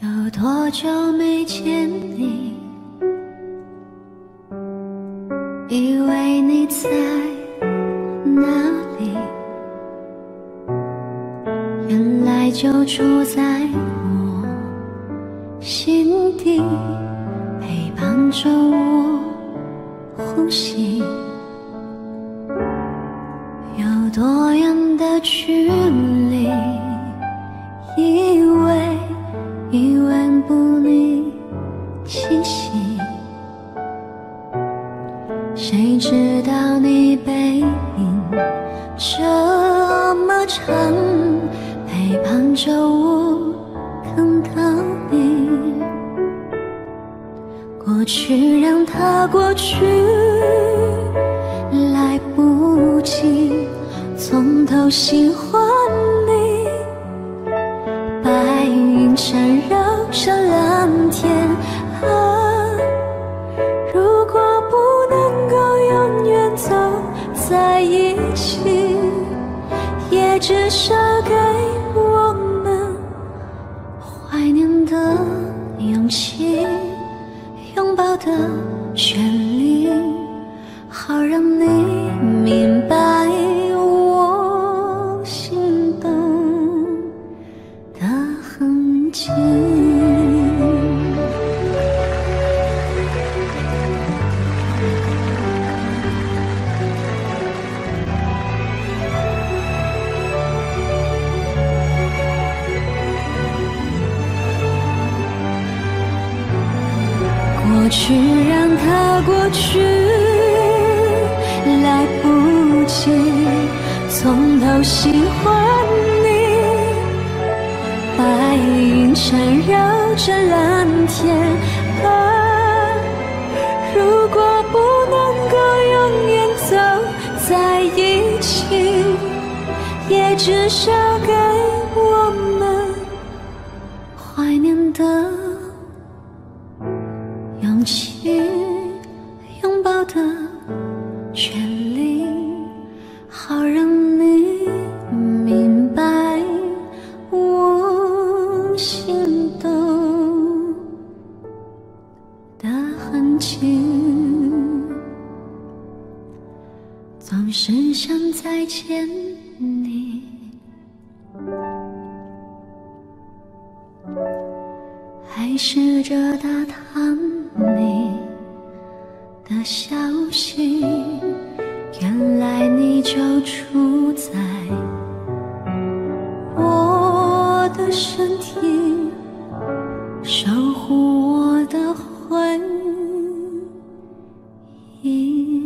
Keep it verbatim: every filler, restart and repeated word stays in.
有多久没见你？以为你在哪里？原来就住在我心底，陪伴着我呼吸。有多远的距离？以为已闻不你气息，谁知道你背影这么长，陪伴着我看到你。过去让它过去，来不及从头喜欢你。白云缠绕着蓝天啊，如果不能够永远走在一起，也至少给我们怀念的勇气，拥抱的权利，好让你明白我心动的痕迹。过去让它过去，来不及从头喜欢你。白云缠绕着蓝天啊，如果不能够永远走在一起，也至少给我们怀念的勇气，拥抱的权利，好让你明白我心动的痕迹。总是想再见你，还试着打探你的消息，原来你就住在我的身体，守护我的回忆。